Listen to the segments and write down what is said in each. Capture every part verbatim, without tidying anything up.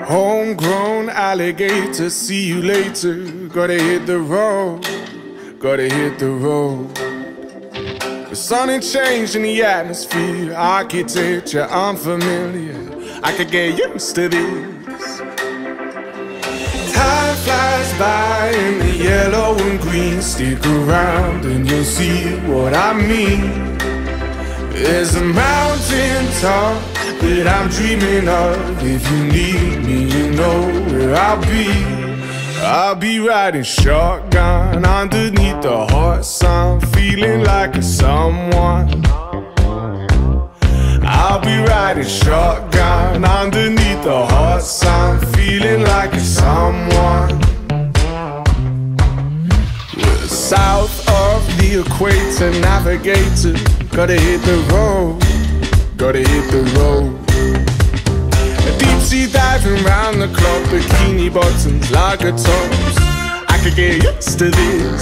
Homegrown alligator, see you later. Gotta hit the road, gotta hit the road. The sun ain't changed in the atmosphere, architecture unfamiliar. I could get used to this. Time flies by in the yellow and green. Stick around and you'll see what I mean. There's a mountain top that I'm dreaming of. If you need me, you know where I'll be. I'll be riding shotgun underneath the hot sun, feeling like a someone. I'll be riding shotgun underneath the hot sun, feeling like a someone. We're south of the equator, navigator. Gotta hit the road, gotta hit the road. Deep sea diving round the clock, bikini bottoms, lager tops. I could get used to this.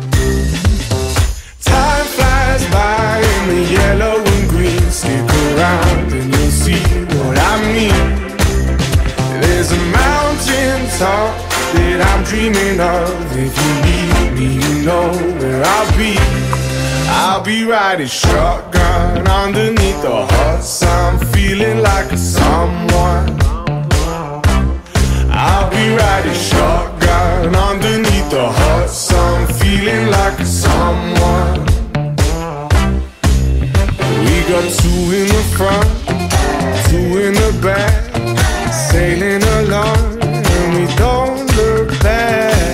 Time flies by in the yellow and green. Stick around and you'll see what I mean. There's a mountain top that I'm dreaming of. If you need me, you know where I'll be. I'll be riding shotgun underneath the hot sun, feeling like a someone. I'll be riding shotgun underneath the hot sun, feeling like a someone. We got two in the front, two in the back, sailing along and we don't look back.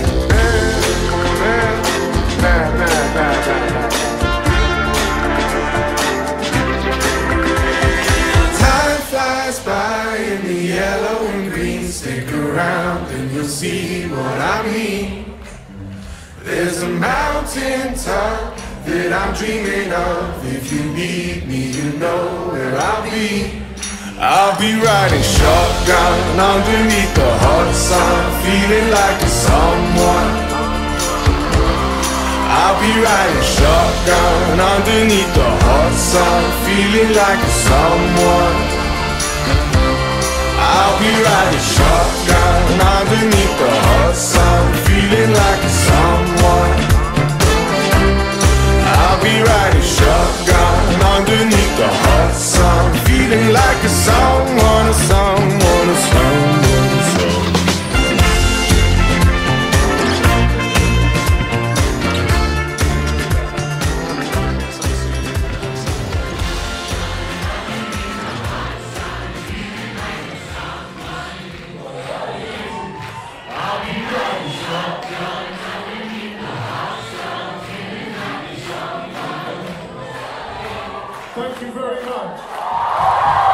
By in the yellow and green. Stick around and you'll see what I mean. There's a mountain top that I'm dreaming of. If you need me, you know where I'll be. I'll be riding shotgun underneath the hot sun, feeling like a someone. I'll be riding shotgun underneath the hot sun, feeling like a someone. I'll be riding shotgun underneath the hot sun, feeling like a someone. I'll be riding shotgun underneath the hot sun, feeling like a someone, a someone, a someone, a someone. Thank you very much.